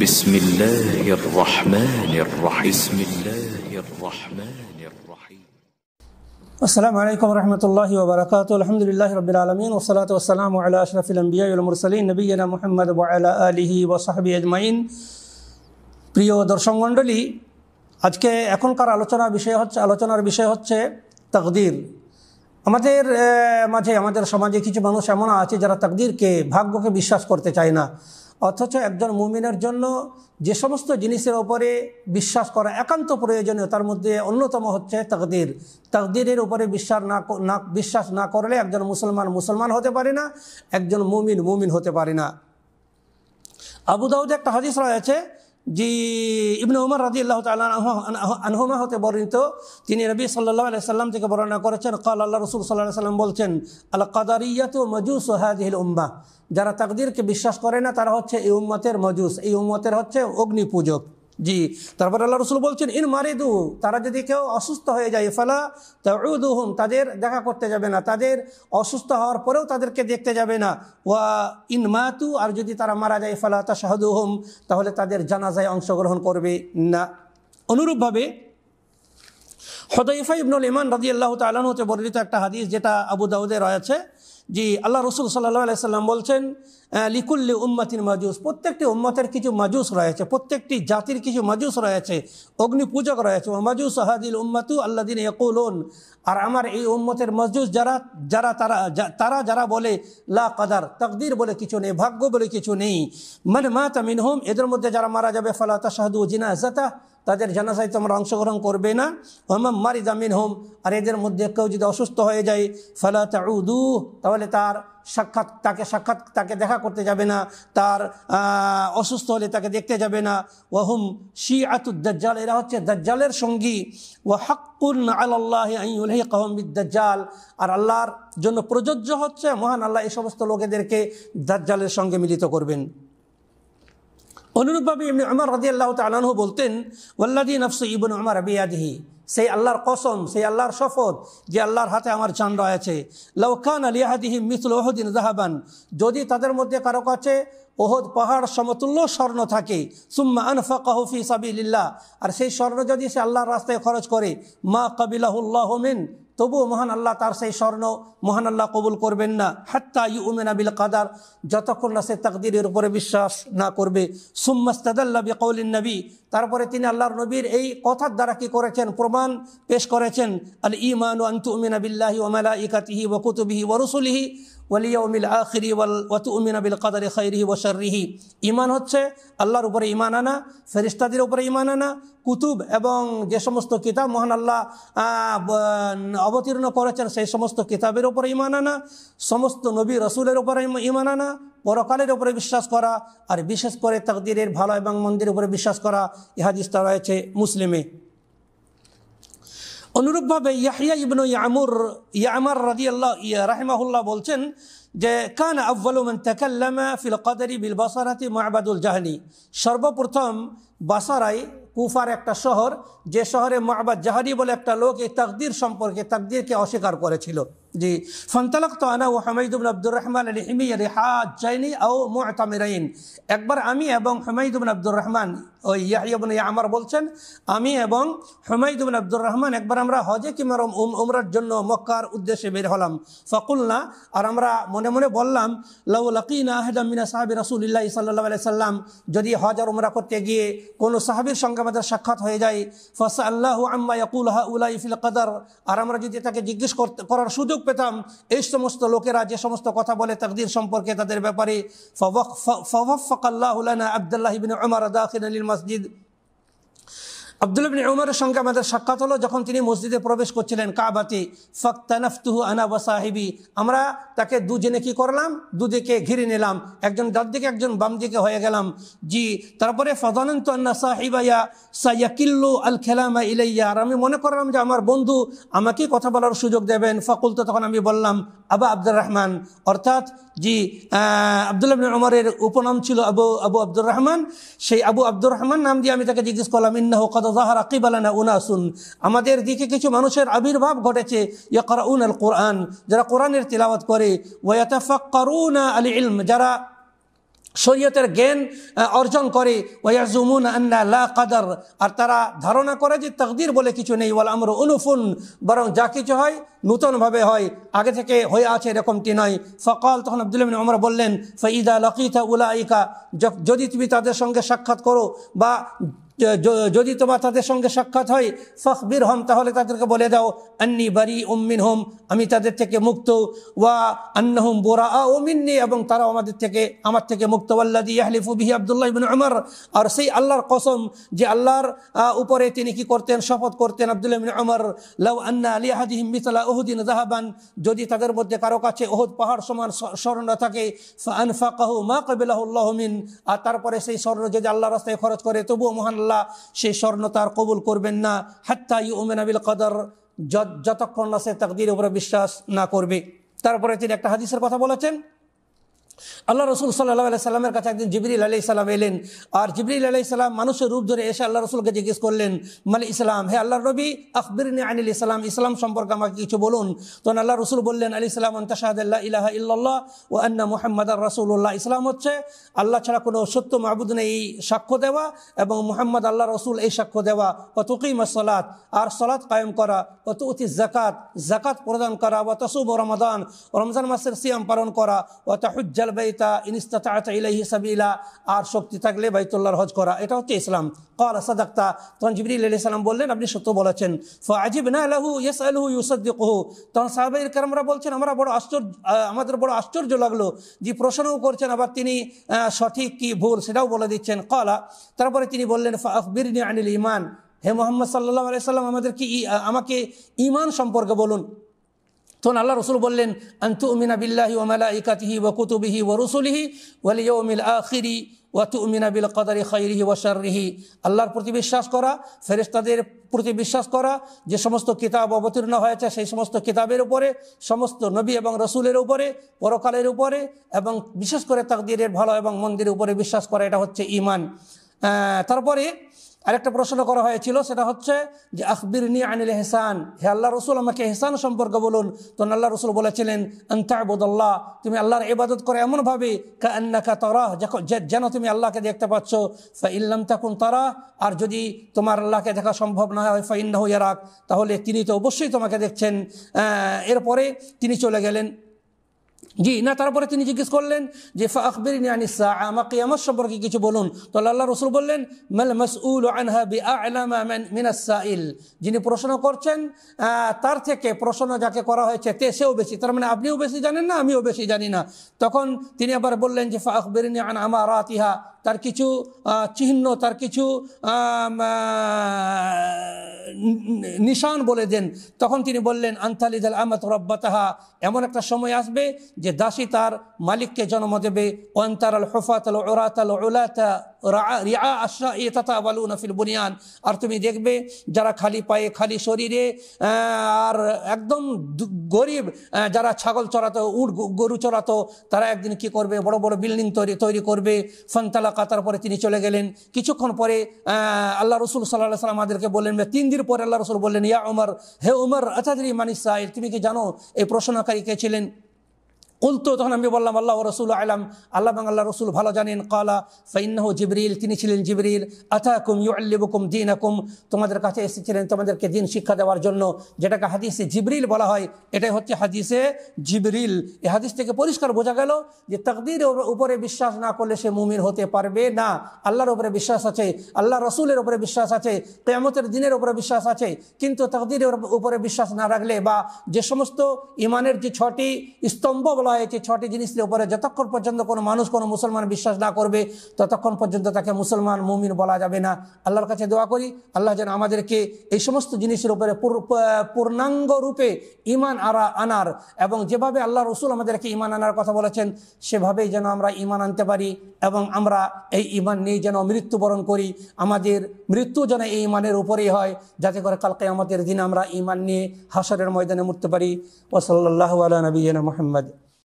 بسم الله الرحمن الرحيم بسم الله الرحمن الرحيم السلام عليكم ورحمة الله وبركاته الحمد لله رب العالمين والصلاة والسلام على أشرف الأنبياء والمرسلين نبينا محمد وعلى آله وصحبه أجمعين প্রিয় দর্শক মণ্ডলী আজকে এখনকার আলোচনার বিষয় হচ্ছে তাকদীর। আমাদের মাঝে আমাদের সমাজে কিছু মানুষ এমন আছে যারা তাকদীরকে ভাগ্যকে বিশ্বাস করতে চায় না, অথচ একজন মুমিনের জন্য যে সমস্ত জিনিসের উপরে বিশ্বাস করা একান্ত প্রয়োজনীয় তার মধ্যে অন্যতম হচ্ছে তাকদীর। তাকদীরের উপরে বিশ্বাস না করলে একজন মুসলমান হতে পারে না, একজন মুমিন হতে পারে না। আবু দাউদে একটা হাদিস রয়েছে যে ইবনে উমর রাদিয়াল্লাহু তাআলা আনহুমা হতে বর্ণিত, তিনি নবী সাল্লাল্লাহু আলাইহি সাল্লাম থেকে বর্ণনা করেছেন, قال আল্লাহ রাসূল সাল্লাল্লাহু আলাইহি সাল্লাম বলছেন, আল কাদারিয়াতু মাজুসু হাযিহিল উম্মাহ, যারা তাকদীরকে বিশ্বাস করে না তারা হচ্ছে এই উম্মতের মাজুস, এই উম্মতের হচ্ছে অগ্নি পূজক। জি, তারপর আল্লাহ রাসূল বলছেন, ইন মারিদু, তারা যদি কেউ অসুস্থ হয়ে যায়, ফালা তাউদুহুম, তাদের দেখা করতে যাবে না, তাদের অসুস্থ হওয়ার পরেও তাদেরকে দেখতে যাবে না। ওয়া ইন মাতু, আর যদি তারা মারা যায়, ফালা তাশহাদুহুম, তাহলে তাদের জানাজায় অংশগ্রহণ করবে না। অনুরূপভাবে হুযায়ফা ইবনুল ইয়ামান রাদিয়াল্লাহু তাআলা আনহু হতে বর্ণিত একটা হাদিস যেটা আবু দাউদে রয়েছে, জি আল্লাহ রাসূল সাল্লাল্লাহু আলাইহি সাল্লাম বলছেন, লিকুল্লি উম্মাতিন মাজুস, প্রত্যেকটি উম্মতের কিছু মাজুস রয়েছে, প্রত্যেকটি জাতির কিছু মাজুস রয়েছে, অগ্নি পূজক রয়েছে। মাজুস হাদিল উম্মাতু আল্লাযিনা ইয়াকুলুন, আর আমার এই উম্মতের মাজুস যারা বলে লা কদার, তাকদীর বলে কিছু নেই, ভাগ্য বলে কিছু নেই। মান মাতা মিনহুম, এদের মধ্যে যারা মারা যাবে, ফালা তাশহাদু জিনাজাতা, তাদের জানাজায় তোমরা অংশগ্রহণ করবে না। ওয়ামান মারিদা মিনহুম, আর এদের মধ্যে কেউ যদি অসুস্থ হয়ে যায়, ফালা তাউদু, তাহলে তাকে দেখা করতে যাবে না, তার অসুস্থ হলে তাকে দেখতে যাবে না। ওয়াহুম শিআতুদ দাজ্জাল, এরা হচ্ছে দাজ্জালের সঙ্গী। ওয়া হাক্কুন আলাল্লাহি আন ইউলহিকাহুম বিদ-দাজ্জাল, আর আল্লাহর জন্য প্রযোজ্য হচ্ছে মহান আল্লাহ এই সমস্ত লোকেদেরকে দাজ্জালের সঙ্গে মিলিত করবেন। অনুরূপভাবে ইবনে উমর রাদিয়াল্লাহু তাআলা আনহু বলতেন, ওয়াল্লাযী নাফসু ইবনে উমর বিয়াদিহি, সেই আল্লাহর কসম, সেই আল্লাহর শপথ যে আল্লাহর হাতে আমার জান রয়েছে, লাউ কানা লিআহাদিহিম মিসলু উহুদিন যাহাবান, যদি তাদের মধ্যে কারো কাছে উহুদ পাহাড় সমতুল্য স্বর্ণ থাকে, সুম্মা আনফাকাহু ফি সাবিলিল্লাহ, আর সেই স্বর্ণ যদি সে আল্লাহর রাস্তায় খরচ করে, মা কাবিলাহুল্লাহু মিন, তবুও মহান আল্লাহ তার সেই স্বর্ণ মহান আল্লাহ কবুল করবেন না। হাত্তা ইউমিনা বিল কাদার, যতক্ষণ না সে তাকদীরের উপরে বিশ্বাস না করবে। সুম্মা ইসতাদাল্লা বিকাউলিন নবী, তারপরে তিনি আল্লাহর নবীর এই কথার দ্বারা কি করেছেন, প্রমাণ পেশ করেছেন, আল ঈমানু আন তুমিনা বিল্লাহি ওয়া মালাইকাতিহি ওয়া কুতুবিহি ওয়া রুসুলিহি ওয়াল ইয়াউমিল আখিরি ওয়া তুমিনা বিল কদরি খাইরিহি ওয়া শাররিহি। ঈমান হচ্ছে আল্লাহর উপরে ঈমান আনা, ফেরেশতাদের উপরে ঈমান আনা, কুতুব এবং যে সমস্ত কিতাব মহান আল্লাহ অবতীর্ণ করেছেন সেই সমস্ত কিতাবের উপরে ঈমান আনা, সমস্ত নবী রাসূলের উপরে ঈমান আনা, পরকালের উপরে বিশ্বাস করা, আর বিশেষ করে তাকদীরের ভালো এবং মন্দের উপরে বিশ্বাস করা। এই হাদিসটা রয়েছে মুসলিমে। অনুরূপভাবে ইয়াহইয়া ইবনে ইয়ামার রাহিমাহুল্লাহ বলছেন যে, কানা আউয়ালু মান তাকাল্লামা ফিল কদরি বিল বাসারাতি মা'বাদুল জাহলি, সর্বপ্রথম বাসারায়, কুফার একটা শহর, যে শহরে মা'বাদ জাহলি বলে একটা লোক এই তাকদীর সম্পর্কে, তাকদীরকে অস্বীকার করেছিল। জি, ফান্তালাকতু আনা ওয়া হুমাইদ ইবনে আব্দুর রহমান লিহিমিয়া হাজ্জাইনি আও মু'তামিরাইন, একবার আমি এবং হুমাইদ ইবনে আব্দুর রহমান, ওই ইয়াহইয়া ইবনে ইয়ামার বলছেন, আমি এবং হুমাইদ ইবনে আব্দুর রহমান একবার আমরা হজে কিংবা উমরার জন্য মক্কার উদ্দেশ্যে বের হলাম। ফাকুলনা, আর আমরা মনে মনে বললাম, লাউ লাকিনা আহাদাম মিন আসহাবি রাসূলিল্লাহি সাল্লাল্লাহু আলাইহি সাল্লাম, যদি হজ আর উমরা করতে গিয়ে কোনো সাহাবীর সঙ্গে আমাদের সাক্ষাৎ হয়ে যায়, ফাসাল্লাহু আম্মা ইয়াকুল হাউলাই ফিল কদর, আর আমরা যদি তাকে জিজ্ঞেস করার সুযোগ পেতাম এই সমস্ত লোকেরা যে সমস্ত কথা বলে তাকদীর সম্পর্কে তাদের ব্যাপারে, ফাওয়াফাকাল্লাহু লানা আব্দুল্লাহ ইবনে উমর দাখিলাল মসজিদ, আব্দুল্লাহ ইবনে উমরের সঙ্গে আমাদের সাক্ষাৎ হলো যখন তিনি মসজিদে প্রবেশ করছিলেন কাবাতে। ফাকতানাফতুহু আনা ওয়া সাহিবি, আমরা তাকে দুজনে কি করলাম, দুদিকে ঘিরে নিলাম, একজন ডান দিকে একজন বাম দিকে হয়ে গেলাম। জি, তারপরে ফাযানানতু আন্না সাহিবায়া সায়াকিল্লু আল কালামা ইলাইয়া, আর আমি মনে করলাম যে আমার বন্ধু আমাকে কথা বলার সুযোগ দেবেন। ফাকুলতু, তখন আমি বললাম, আবু আব্দুর রহমান, অর্থাৎ জি আব্দুল্লাহ ইবনে উমরের উপনাম ছিল আবু আব্দুর রহমান, সেই আবু আব্দুর রহমান নাম দিয়ে আমি তাকে জিজ্ঞেস করলাম, ইন্নাহু ক্বাদ যাহারা কিবালানা উনাসুন, আমাদের দিকে কিছু মানুষের আবির্ভাব ঘটেছে, ইয়াকরাউনাল কুরআন, যারা কোরআনের তিলাওয়াত করে, ওয়া ইয়াতাফাক্কারুনা আল ইলম, যারা শরীয়তের জ্ঞান অর্জন করে, ওয়ায়াজুমুন আন্না লা কাদার, আর তারা ধারণা করে যে তাকদীর বলে কিছু নেই, ওয়াল আমরু উনুফুন, বরং যা কিছু হয় নূতনভাবে হয়, আগে থেকে হয়ে আছে এরকমটি নয়। ফাকাল, তখন আব্দুল্লাহ ইবনে ওমর বললেন, ফাইদা লাকিতা উলাইকা, যদি তুমি তাদের সঙ্গে সাক্ষাৎ করো বা যদি তোমার তাদের সঙ্গে সাক্ষাৎ হয়, ফাখবির হম, তাহলে তাদেরকে বলে দাও, আন্নি বারি মিনহুম, আমি তাদের থেকে মুক্ত, ওয়া আন্নাহুম বুরাআউ মিন্নি, এবং তারাও আমার থেকে মুক্ত। ওয়াল্লাযী ইয়াহলিফু বিহি আব্দুল্লাহ ইবনে ওমর, আর সেই আল্লাহর কসম যে আল্লাহর উপরে তিনি কি করতেন, শপথ করতেন আব্দুল্লাহ ইবনে ওমর, লাউ আন্না লিআহাদিহিম মিসলা উহুদিন যাহাবান, যদি তাদের মধ্যে কারো কাছে উহুদ পাহাড় সমান স্বর্ণ থাকে, ফাআনফাকাহু মা ক্বাবিলাহু আল্লাহু মিন, আর তারপরে সেই স্বর্ণ যদি আল্লাহর রাস্তায় খরচ করে, তবুও মহান আল্লাহ সেই স্বর্ণ তার কবুল করবেন না, হাত্তা ইউমিনা বিল কদর, যতক্ষণ না সে তাকদীরের উপরে বিশ্বাস না করবে। তারপরে তিনি একটা হাদিসের কথা বলেছেন, আল্লাহ রসুল সাল্লাল্লাহু আলাইহি সাল্লামের কাছে একদিন জিবরিল আলাইহিস সালাম এলেন, আর জিবরিল আলাইহিস সালাম মানুষের রূপ ধরে এসে আল্লাহ রসুলকে জিজ্ঞেস করলেন, মাল ইসলাম, হে আল্লাহর নবী, আখবিরনি আনিল ইসলাম, ইসলাম সম্পর্কে আমাকে কিছু বলুন। তখন আল্লাহ রসুল বললেন, আল ইসলাম আন তাশহাদু আল্লা ইলাহা ইল্লাল্লাহ ওয়া আন্না মুহাম্মাদার রাসূলুল্লাহ, ইসলাম হচ্ছে আল্লাহ ছাড়া কোনো সত্য মাবুদ নেই এই সাক্ষ্য দেওয়া, এবং মুহাম্মদ আল্লাহ রসুল এই সাক্ষ্য দেওয়া, ওয়া তুকিমাস সালাত, আর সালাত কায়েম করা, ওয়া তুতিজ যাকাত, যাকাত প্রদান করা, ওয়া তাসুম রমাদান, রমজান মাসের সিয়াম পালন করা, ওয়া তাহুজ্জাল বাইতা ইন ইসতাতা'তা ইলাইহি সাবিলা, আর শক্তি থাকলে বাইতুল্লাহর হজ করা, এটা হচ্ছে ইসলাম। ক্বালা সাদাকতা, তখন জিবরিল আলাইহিস সালাম বললেন, আপনি সত্য বলেছেন। ফাআজিবনা লাহু ইয়াসআলুহু ইউসাদ্দিকুহু, তখন সাহাবায়ে কেরামরা বলছেন, আমাদের বড় আশ্চর্য লাগলো যে প্রশ্নও করছেন, আবার তিনি সঠিক কি ভুল সেটাও বলে দিচ্ছেন। ক্বালা, তারপরে তিনি বললেন, ফাআখবিরনি আনিল ঈমান, হে মুহাম্মদ সাল্লাল্লাহু আলাইহি সাল্লাম, আমাকে ঈমান সম্পর্কে বলুন। তখন আল্লাহ রসুল বললেন, আন তুমিনা বিল্লাহি ওয়া মালাইকাতিহি ওয়া কুতুবিহি ওয়া রুসুলিহি ওয়াল ইয়াউমিল আখিরি ওয়া তুমিনা বিল কদরি খাইরিহি ওয়া শাররিহি, আল্লাহর প্রতি বিশ্বাস করা, ফেরেশতাদের প্রতি বিশ্বাস করা, যে সমস্ত কিতাব অবতীর্ণ হয়েছে সেই সমস্ত কিতাবের উপরে, সমস্ত নবী এবং রসুলের উপরে, পরকালের উপরে, এবং বিশেষ করে তাকদীরের ভালো এবং মন্দের উপরে বিশ্বাস করা, এটা হচ্ছে ঈমান। তারপরে আরেকটা প্রশ্ন করা হয়েছিল, সেটা হচ্ছে যে আখবিরনি আনিল ইহসান, হে আল্লাহ রসুল, আমাকে ইহসান সম্পর্কে বলুন। তখন আল্লাহ রসুল বলেছিলেন, আন তা'বুদাল্লাহ, তুমি আল্লাহর ইবাদত করে এমনভাবে, কাআন্নাকা তারাহ, যেন তুমি আল্লাহকে দেখতে পাচ্ছ, ফাইন লাম তাকুন তারাহ, আর যদি তোমার আল্লাহকে দেখা সম্ভব না হয়, ফাইন্নাহু ইয়ারাক, তাহলে তিনি তো অবশ্যই তোমাকে দেখছেন। এরপরে তিনি চলে গেলেন। জি না, তারপরে তিনি জিজ্ঞেস করলেন যে ফাআখবিরনি আনিস সাআ, আমাকে কিয়ামত সম্পর্কে কিছু বলুন। তো আল্লাহ রাসূল বললেন, মাল মাসউলু আনহা বিআ'লামা মিনাস সাইল, যিনি প্রশ্ন করছেন তার থেকে প্রশ্ন যাকে করা হয়েছে সেও বেশি, তার মানে আপনিও বেশি জানেন না, আমিও বেশি জানি না। তখন তিনি আবার বললেন যে ফাআখবিরনি আন আমারাতিহা, তার কিছু চিহ্ন, তার কিছু নিশান বলে দেন। তখন তিনি বললেন, আনতালিদাল আমাতু রাব্বাতাহা, এমন একটা সময় আসবে যে দাসী তার মালিককে জন্ম দেবে। ওয়ান্তারাল হুফাতাল উরাতাল উলাতা রিআ আশরা'i তাতাওয়ালুনা ফিল বুনিয়ান, আর তুমি দেখবে যারা খালি পায়ে খালি শরীরে আর একদম গরিব, যারা ছাগল চড়াতো, উট গরু চড়াতো, তারা একদিন কি করবে, বড় বড় বিল্ডিং তৈরি করবে। ফান্তালাকা, তারপরে তিনি চলে গেলেন। কিছুক্ষণ পরে আল্লাহ রসুল সাল্লাল্লাহু আলাইহি ওয়াসাল্লাম আমাদেরকে বললেন, 3 দিন পরে আল্লাহ রসুল বললেন, ইয়া উমর, হে উমর, আতাদরি মানিস সাইল, তুমি কি জানো এই প্রশ্নকারী কে ছিলেন? কুলতু, তখন আমি বললাম, আল্লাহ ওয়া রাসূলু আ'লাম, আল্লাহ এবং আল্লাহ রসুল ভালো জানেন। ক্বালা ফাইন্নাহু জিবরিল, তিনি ছিলেন জিবরিল। আতাকুম ইউআল্লিমুকুম দীনাকুম, তোমাদের কাছে এসেছিলেন তোমাদেরকে দিন শিক্ষা দেওয়ার জন্য, যেটাকে হাদিসে জিবরিল বলা হয়, এটাই হচ্ছে হাদিসে জিবরিল। এই হাদিস থেকে পরিষ্কার বোঝা গেল যে তাকদীরের উপরে বিশ্বাস না করলে সে মুমিন হতে পারবে না। আল্লাহর উপরে বিশ্বাস আছে, আল্লাহ রসুলের উপরে বিশ্বাস আছে, কিয়ামতের দিনের উপরে বিশ্বাস আছে, কিন্তু তাকদীরের উপরে বিশ্বাস না রাখলে, বা যে সমস্ত ঈমানের যে 6টি স্তম্ভ বলা হয়েছে, 6টি জিনিসের উপরে যতক্ষণ পর্যন্ত কোনো মানুষ, কোনো মুসলমান বিশ্বাস না করবে, ততক্ষণ পর্যন্ত তাকে মুসলমান মুমিন বলা যাবে না। আল্লাহর কাছে দোয়া করি, আল্লাহ যেন আমাদেরকে এই সমস্ত জিনিসের উপরে পূর্ণাঙ্গ রূপে ঈমান আনার, এবং যেভাবে আল্লাহ রসুল আমাদেরকে ঈমান আনার কথা বলেছেন সেভাবেই যেন আমরা ঈমান আনতে পারি, এবং আমরা এই ঈমান নিয়ে যেন মৃত্যুবরণ করি। আমাদের মৃত্যু যেন এই ঈমানের উপরেই হয়, যাতে করে কাল কিয়ামতের দিন আমরা ঈমান নিয়ে হাশরের ময়দানে মরতে পারি। ওয়া সাল্লাল্লাহু আলা নবিয়িনা মুহাম্মদ।